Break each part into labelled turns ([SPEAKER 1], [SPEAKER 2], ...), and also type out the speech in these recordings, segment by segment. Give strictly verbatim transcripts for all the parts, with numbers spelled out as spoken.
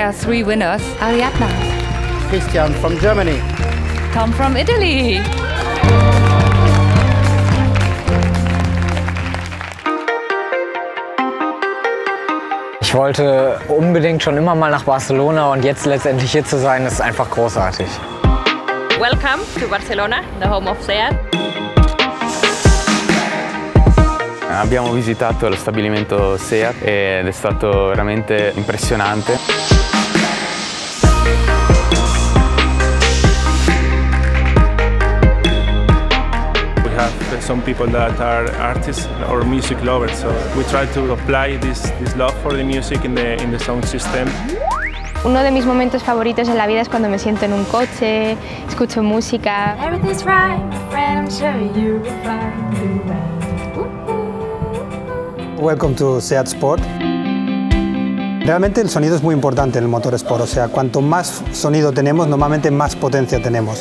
[SPEAKER 1] there are three winners. Ariadna.
[SPEAKER 2] Christian from Germany.
[SPEAKER 1] Tom from Italy.
[SPEAKER 3] Ich wollte unbedingt schon immer mal nach Barcelona und jetzt letztendlich hier zu sein, ist einfach großartig.
[SPEAKER 4] Welcome to Barcelona, the home of SEAT.
[SPEAKER 5] Abbiamo visitato lo stabilimento SEAT ed è stato veramente impressionante.
[SPEAKER 6] We have some people that are artists or music lovers, so we try to apply this, this love for the music in the, in the sound system.
[SPEAKER 7] Uno de mis momentos favoritos en la vida es cuando me siento en un coche, escucho música.
[SPEAKER 8] Welcome to SEAT Sport. Realmente el sonido es muy importante en el motor Sport, o sea, cuanto más sonido tenemos, normalmente más potencia tenemos.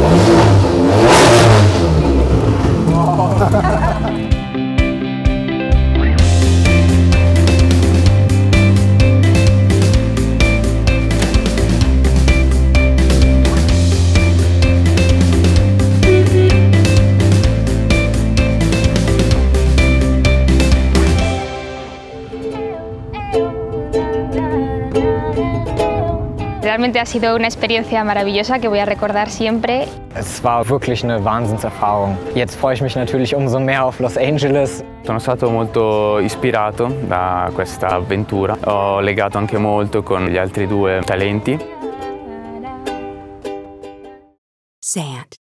[SPEAKER 7] Realmente ha sido una experiencia maravillosa que voy a recordar siempre.
[SPEAKER 3] Es war wirklich eine Wahnsinnserfahrung. Jetzt freue ich mich natürlich umso mehr auf Los Angeles.
[SPEAKER 5] Sono stato molto ispirato da questa avventura. Ho legato anche molto con gli altri due talenti.
[SPEAKER 9] SEAT.